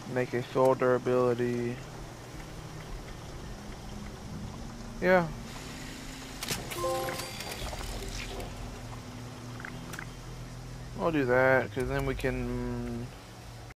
Make a full durability. Yeah. We'll do that, because then we can